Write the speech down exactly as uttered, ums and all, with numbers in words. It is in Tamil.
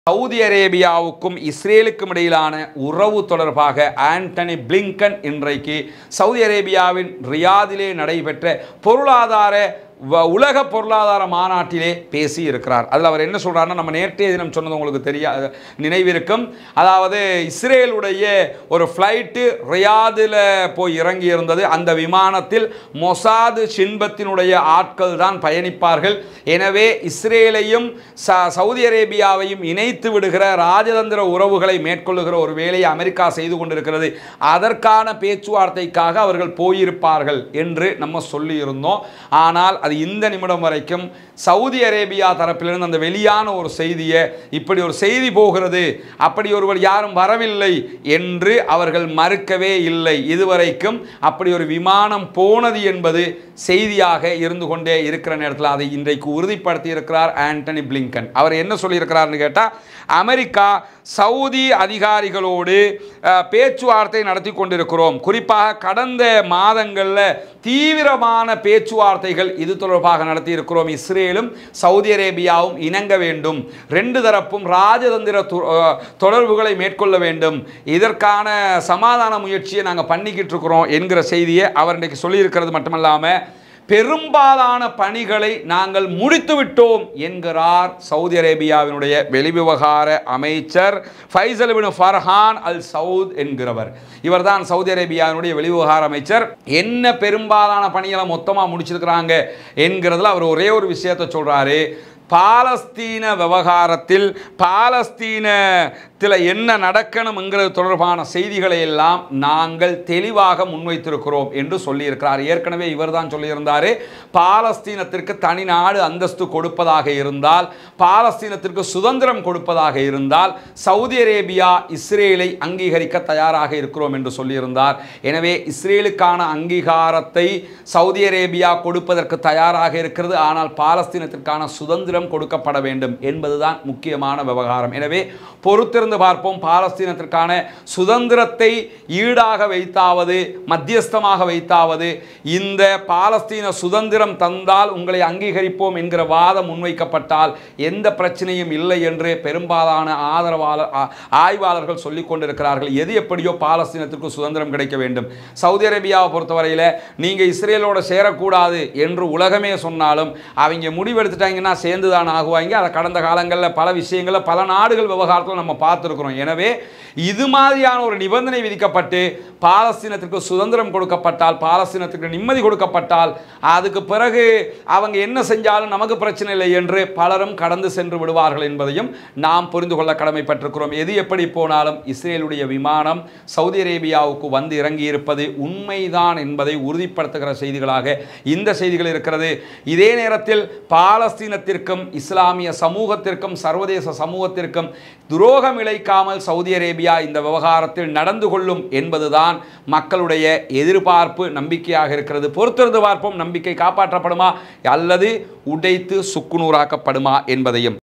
சவுதி அரேபியாவுக்கும் இஸ்ரேலுக்கும் இடையிலான உறவு தொடர்பாக ஆண்டனி பிளிங்கன் இன்றைக்கு சவுதி அரேபியாவின் ரியாதிலே நடைபெற்ற பொருளாதார உலக பொருளாதார மாநாட்டிலே பேசி இருக்கிறார். அதில் அவர் என்ன சொல்றாருன்னா, நம்ம நேற்றைய தினம் சொன்னது உங்களுக்கு தெரிய நினைவிருக்கும். அதாவது இஸ்ரேலுடைய ஒரு ஃப்ளைட்டு ரியாதில் போய் இறங்கி இருந்தது. அந்த விமானத்தில் மொசாது ஷின்பத்தினுடைய ஆட்கள் தான் பயணிப்பார்கள். எனவே இஸ்ரேலையும் சவுதி அரேபியாவையும் இணைத்து விடுகிற ராஜதந்திர உறவுகளை மேற்கொள்ளுகிற ஒரு வேலையை அமெரிக்கா செய்து கொண்டிருக்கிறது. அதற்கான பேச்சுவார்த்தைக்காக அவர்கள் போயிருப்பார்கள் என்று நம்ம சொல்லியிருந்தோம். ஆனால் அது இந்த நிமிடம் வரைக்கும் சவுதி அரேபியா தரப்பிலிருந்து அந்த வெளியான ஒரு செய்தியை, இப்படி ஒரு செய்தி போகிறது, அப்படி ஒருவர் யாரும் வரவில்லை என்று அவர்கள் மறுக்கவே இல்லை. இதுவரைக்கும் அப்படி ஒரு விமானம் போனது என்பது செய்தியாக இருந்து கொண்டே இருக்கிற நேரத்தில் அதை இன்றைக்கு உறுதிப்படுத்தி இருக்கிறார் ஆண்டனி பிளிங்கன். அவர் என்ன சொல்லியிருக்கிறார்னு கேட்டால், அமெரிக்கா சவுதி அதிகாரிகளோடு பேச்சுவார்த்தை நடத்தி கொண்டிருக்கிறோம். குறிப்பாக கடந்த மாதங்களில் தீவிரமான பேச்சுவார்த்தைகள் இது தொடர்பாக நடத்தி இருக்கிறோம். இஸ்ரேலும் சவுதி அரேபியாவும் இணங்க வேண்டும், ரெண்டு தரப்பும் ராஜதந்திர தொடர்புகளை மேற்கொள்ள வேண்டும், இதற்கான சமாதான முயற்சியை நாங்கள் பண்ணிக்கிட்டு இருக்கிறோம் என்கிற செய்தியை அவர் இன்றைக்கு சொல்லியிருக்கிறது மட்டுமல்லாமல், பெரும்பாலான பணிகளை நாங்கள் முடித்துவிட்டோம் என்கிறார் சவுதி அரேபியாவினுடைய வெளிவிவகார அமைச்சர் Faisal bin Farhan Al Saud என்கிறவர். இவர்தான் சவுதி அரேபியாவினுடைய வெளிவிவகார அமைச்சர். என்ன பெரும்பாலான பணிகளை மொத்தமாக முடிச்சிருக்கிறாங்க என்கிறதுல அவர் ஒரே ஒரு விஷயத்தை சொல்றாரு. பாலஸ்தீன விவகாரத்தில் பாலஸ்தீனத்தில் என்ன நடக்கணுங்கிறது தொடர்பான செய்திகளை எல்லாம் நாங்கள் தெளிவாக முன்வைத்திருக்கிறோம் என்று சொல்லியிருக்கிறார். ஏற்கனவே இவர் தான் சொல்லியிருந்தார், பாலஸ்தீனத்திற்கு தனி நாடு அந்தஸ்து கொடுப்பதாக இருந்தால், பாலஸ்தீனத்திற்கு சுதந்திரம் கொடுப்பதாக இருந்தால் சவுதி அரேபியா இஸ்ரேலை அங்கீகரிக்க தயாராக இருக்கிறோம் என்று சொல்லியிருந்தார். எனவே இஸ்ரேலுக்கான அங்கீகாரத்தை சவுதி அரேபியா கொடுப்பதற்கு தயாராக இருக்கிறது. ஆனால் பாலஸ்தீனத்திற்கான சுதந்திரம் கொடுக்கப்பட வேண்டும் என்பதுதான் முக்கியமான விவகாரம். எனவே பொறுத்திருந்து பார்ப்போம். பாலஸ்தீனத்திற்கான சுதந்திரத்தை ஈடாக வைத்தாவது, மத்தியஸ்தமாக வைத்தாவது, இந்த பாலஸ்தீன சுதந்திரம் தந்தால் உங்களை அங்கீகரிப்போம் என்கிற வாதம் முன்வைக்கப்பட்டால் எந்த பிரச்சனையும் இல்லை என்று பெரும்பாலான ஆதரவாளர் ஆய்வாளர்கள் சொல்லிக் கொண்டிருக்கிறார்கள். எது எப்படியோ பாலஸ்தீனத்திற்கு சுதந்திரம் கிடைக்க வேண்டும். சவுதி அரேபியாவை பொறுத்தவரையில் நீங்க இஸ்ரேலோட சேரக்கூடாது என்று உலகமே சொன்னாலும் அவங்க முடிவெடுத்துட்டாங்கன்னா சேர்ந்து தான் ஆகுவாங்க. அதை கடந்த காலங்களில் பல விஷயங்களில் பல நாடுகள் விவகாரத்தில் நம்ம பார்த்துருக்கிறோம். எனவே இது மாதிரியான ஒரு நிபந்தனை விதிக்கப்பட்டு பாலஸ்தீனத்திற்கு சுதந்திரம் கொடுக்கப்பட்டால், பாலஸ்தீனத்திற்கு நிம்மதி கொடுக்கப்பட்டால், அதுக்கு பிறகு அவங்க என்ன செஞ்சாலும் நமக்கு பிரச்சனை இல்லை என்று பலரும் கடந்து சென்று விடுவார்கள் என்பதையும் நாம் புரிந்து கொள்ள கடமைப்பட்டிருக்கிறோம். எது எப்படி போனாலும் இஸ்ரேலுடைய விமானம் சவுதி அரேபியாவுக்கு வந்து இறங்கி இருப்பது உண்மைதான் என்பதை உறுதிப்படுத்துகிற செய்திகளாக இந்த செய்திகள் இருக்கிறது. இதே நேரத்தில் பாலஸ்தீனத்திற்கும் இஸ்லாமிய சமூகத்திற்கும் சர்வதேச சமூகத்திற்கும் துரோகம் இழைக்காமல் சவுதி அரேபியா இந்த விவகாரத்தில் நடந்து கொள்ளும் என்பதுதான் மக்களுடைய எதிர்பார்ப்பு, நம்பிக்கையாக இருக்கிறது. பொறுத்திருந்து பார்ப்போம், நம்பிக்கை காப்பாற்றப்படுமா அல்லது உடைத்து சுக்குநூறாக்கப்படுமா என்பதையும்.